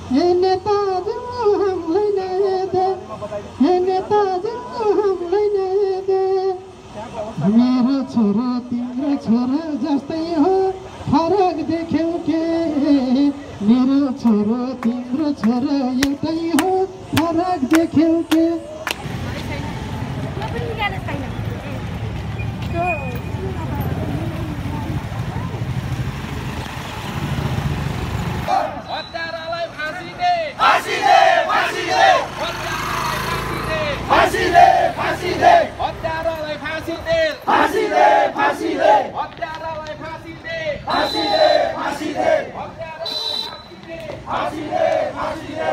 हे नेताजी हामीलाई न्याय दे, हे नेताजी हामीलाई न्याय दे। मेरो छोरो तिम्रो छोरो जस्तै हो फरक देख्यौ के, मेरो छोरो तिम्रो छोरो एउटै हो फरक देख्यौ के। हत्यारालाई फाँसी दे, फाँसी दे, फाँसी दे, फाँसी दे, फाँसी दे, हत्यारालाई फाँसी दे, फाँसी दे, फाँसी दे, हत्यारालाई फाँसी दे, फाँसी दे, फाँसी दे, हत्यारालाई फाँसी दे, फाँसी दे, फाँसी दे।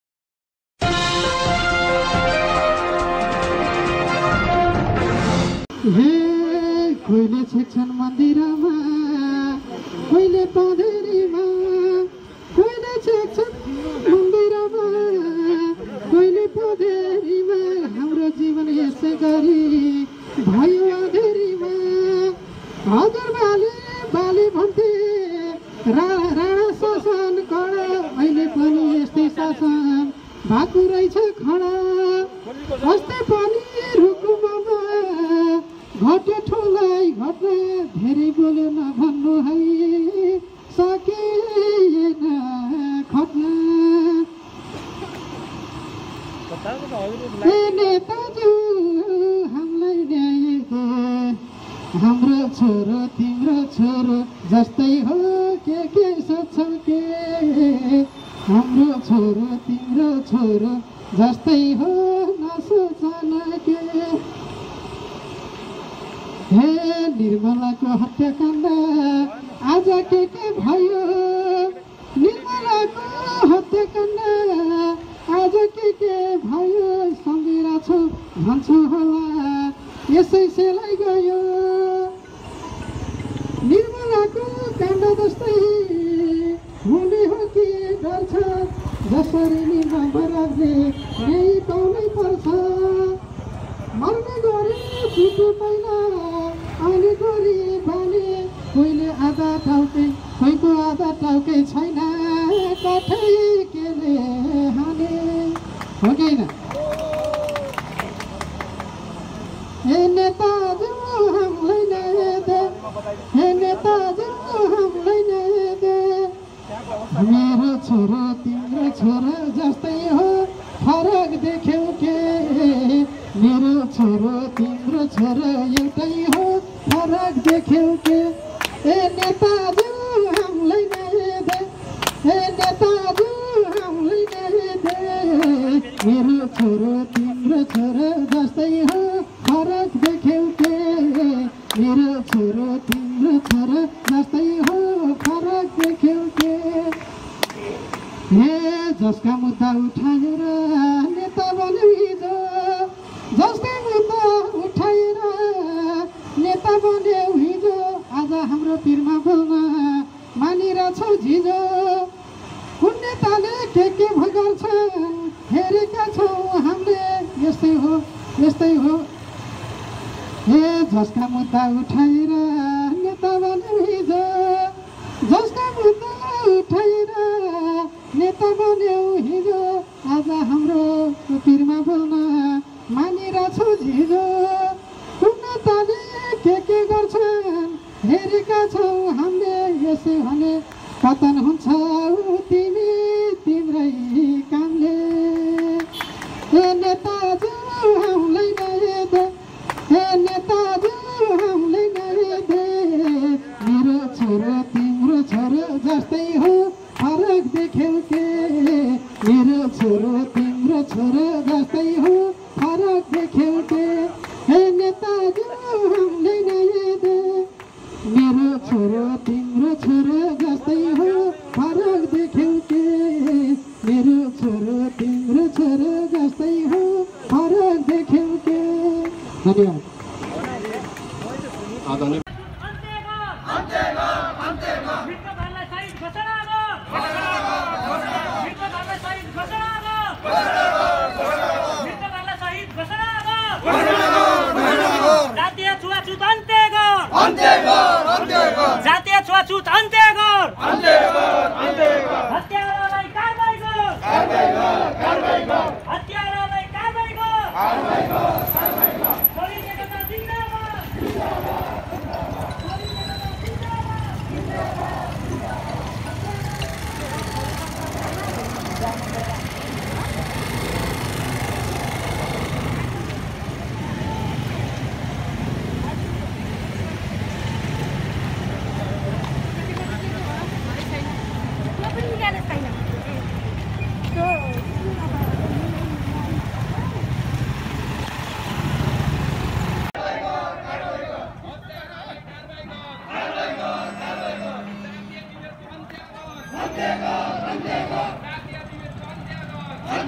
हे कोहीले छेक्छन् मन्दिरमा, कोहीले पँधेरीमा, कोहीले छेक्छन् मन्दिरमा, कोहीले पँधेरीमा। हाम्रो जीवन यसै गरी भयो अँधेरीमा। हजुर बाले भन्थे राणा शासन कडा, अहिले पनि यस्तै शासन भएको रहेछ खडा। अस्ति पनि रुकुममा घट्यो ठुलै घटना, धेरै बोल्यो नभन्नु है सकिएन खट्न। ए नेताजी हामीलाई न्याय दे, हाम्रो छोरो तिम्रो छोरो जस्तै हो के सोच्छौ के, हाम्रो छोरो तिम्रो छोरो जस्तै हो नसोचन के। हे निर्मलाको हत्याकाण्ड आज के भयो, निर्मलाको हत्याकाण्ड आज के भयो। सम्झिरा छु भन्छु होला यसै सेलाइ गयो। निर्मलाको काण्ड जस्तै हुने हो कि डर छ, जसरी निर्मलाले न्याय पाउनै पर्छ। मर्ने गरी छुटु पहिला आउने गरी बाले, कोहीले आधा टाउकै कोहीको आधा टाउकै छैन, कठै केले हाने हो कि होइन? हे नेताजी हामीलाई न्याय दे, हे नेताजी हामीलाई न्याय दे। मेरो छोरो तिम्रो छोरो जस्तै हो फरक देख्यौ के, मेरो छोरो तिम्रो छोरो एउटै हो फरक देख्यौ के। ए नेताजी हामीलाई न्याय दे, ए नेताजी हामीलाई न्याय दे। मेरो छोरो तिम्रो छोरो जस्तै हो फरक देख्यौ के, मेरो छोरो तिम्रो छोरो जस्तै हो फरक देख्यौ के। हे जसका मुद्दा उठाएर नेता बन्यौ हिजो, जसका मुद्दा उठाएर नेता बन्यौ हिजो, आज हाम्रो पिरमा बोल्न मानिरहेछौ झिजो। कुन नेताले के भगाउँछन् हेरेका छौँ हामीले, यस्तै हो यस्तै हो। हे जसका मुद्दा उठाएर नेता बन्यौ हिजो, जसका मुद्दा उठाएर नेता बन्यौ हिजो, आज हाम्रो पिरमा बोल्न मानिरहेछौ झिजो। कुन नेताले के गर्छन् हेरेका छौँ हामीले, यसै भने पतन हुन्छ तिमी तिम्रै कामले। हे नेताजी हामीलाई न्याय दे, हे नेताजी हामीलाई न्याय दे। मेरो छोरो तिम्रो छोरो जस्तै हो फरक देख्यौ के, मेरो छोरो तिम्रो छोरो जस्तै हो फरक देख्यौ के। हे नेताजी हामीलाई न्याय दे, मेरो छोरो तिम्रो छोरो जस्तै हो फरक देख्यौ के, मेरो छोरो तिम्रो छोरो जस्तै हो फरक देख्यौ के। धन्यवाद। जातीय छुवाछुत अन्त्य गर, हत्यारालाई कारबाही गर,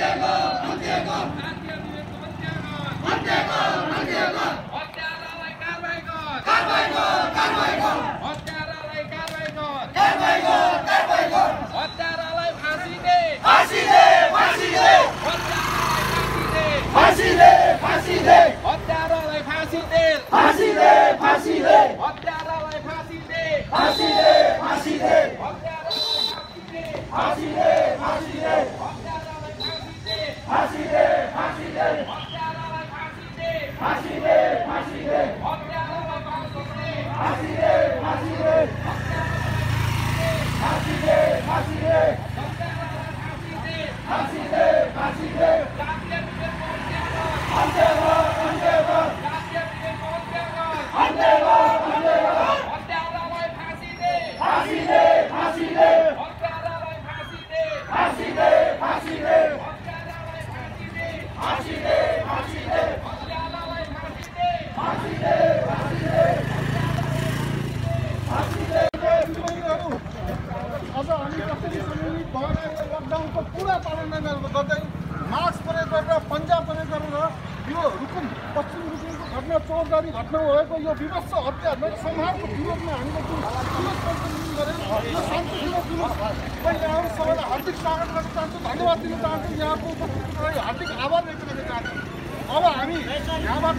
अझ हामी कसरी सम्मिलित भएर लकडाउनको पुरा पालना गर्दै मास्क प्रयोग गरेर पन्जा प्रयोग गरेर यो रुकुम पश्चिम रुकुमको घटना चौरदारी घटना भएको यो विभत्स हत्याहरूलाई संहारको विरोधमा हामीले जुन जुलुस प्रदर्शन गरेर यो शान्तिपूर्ण जुलुस म यहाँहरू सबैलाई हार्दिक स्वागत गर्न चाहन्छु, धन्यवाद दिन चाहन्छु, यहाँको उपस्थितिलाई हार्दिक आभार व्यक्त गर्न चाहन्छु। अब हामी यहाँबाट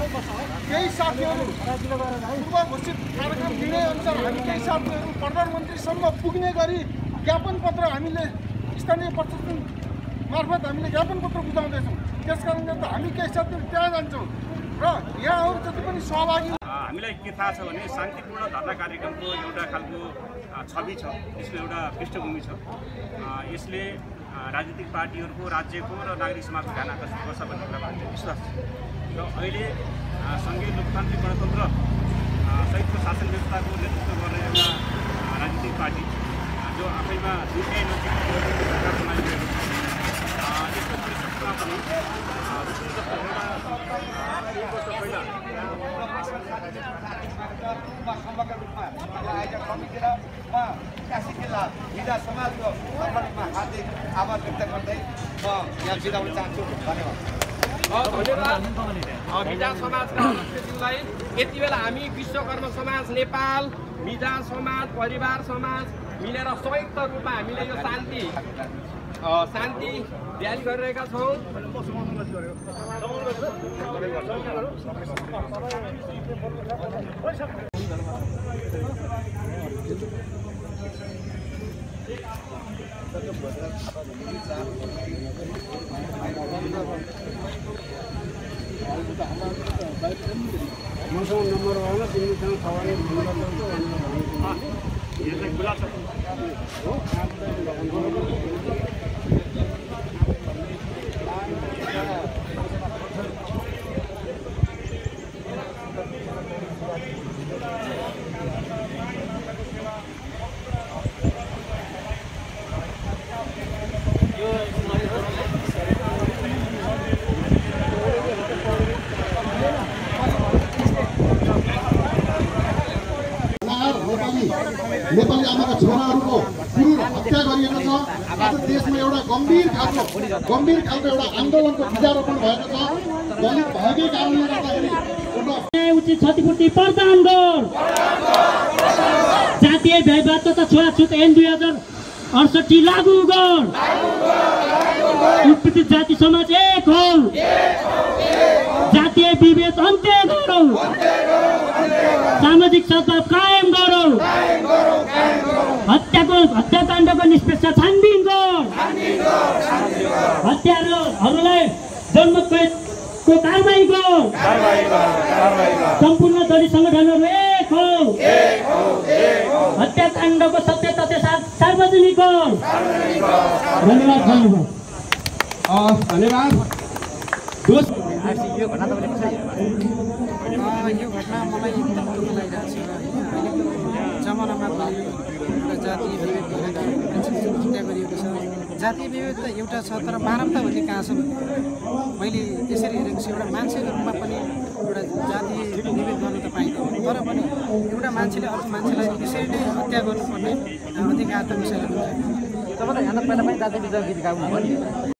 केही साथीहरू पूर्व घोषित कार्यक्रम निर्णयअनुसार हामी केही साथीहरू प्रधानमन्त्रीसम्म पुग्ने गरी ज्ञापन पत्र हामीले स्थानीय प्रशासन मार्फत हामीले ज्ञापन पत्र बुझाउँदैछौँ। त्यसकारण गर्दा हामी केही साथीहरू त्यहाँ जान्छौँ र यहाँहरू जति पनि सहभागी। हामीलाई के थाहा छ भने शान्तिपूर्ण धरना कार्यक्रमको एउटा खालको छवि छ, यसको एउटा पृष्ठभूमि छ। यसले राजनीतिक पार्टीहरूको, राज्यको र नागरिक समाजको ध्यान आकर्षित गर्छ भन्ने कुरामा हामीले विश्वास छ। र अहिले सङ्घीय लोकतान्त्रिक गणतन्त्र सहितको शासन व्यवस्थाको नेतृत्व गर्ने एउटा राजनीतिक पार्टी जो आफैमा दुईटै नजिक सरकार चलाइरहेको छ, यसको परिस्थितिमा पनि जस्तो एउटा एक वर्ष पहिला समग्र रूपमा आयोजक समिति र म काशी जिल्ला विधा समाजको सम्बन्धमा हार्दिक आभार व्यक्त गर्दै म यहाँ बिदा हुन चाहन्छु। धन्यवाद मिजा समाजका अध्यक्षज्यूलाई। यति बेला हामी विश्वकर्म समाज नेपाल, मिजा समाज, परिवार समाज मिलेर संयुक्त रूपमा हामीले यो शान्ति र्याली गरिरहेका छौँ। मसँग नम्बर भएन, तिमीसँग खबर खुला छ। नेपाली आमाका छोराहरूको क्रूर हत्या गरिएको छ। आज देशमा एउटा गम्भीर खालको एउटा आन्दोलनको बीजारोपण भएको छ। दलित भएकै कारणले गर्दाखेरि उचित क्षतिपूर्ति प्रदान गर, जातीय भयभाव तथा छुवाछुत ऐन 2068 लागू गर, उत्पीडित जाति समाज एक हो, जातीय विभेद अन्त्य गरौ, सामाजिक सद्भाव कायम गरौ, हत्याकाण्डको निष्पक्ष छानबिन गर, हत्याराहरूलाई जन्मको कारबाही गर, सम्पूर्ण दलित सङ्गठनहरू एक हो, हत्याकाण्डको सत्य तथ्य सार्वजनिक गर। धन्यवाद। यो घटना मलाई एकदम दुःख लागिरहेको छ। अहिलेको जमानामा एउटा जातीय विभेद भएर मान्छेको हत्या गरिएको छ। जातीय विभेद त एउटा छ, तर मानवता भन्ने कहाँ छ भने मैले त्यसरी हेरेको छु। एउटा मान्छेको रूपमा पनि एउटा जातीय विभेद गर्नु त पाइँदैन, तर पनि एउटा मान्छेले अर्को मान्छेलाई यसरी नै हत्या गर्नुपर्ने अधिकार त विषयले हुन्छ। तपाईँलाई यहाँ त पहिला पनि जातीय विचार गीत गाउनु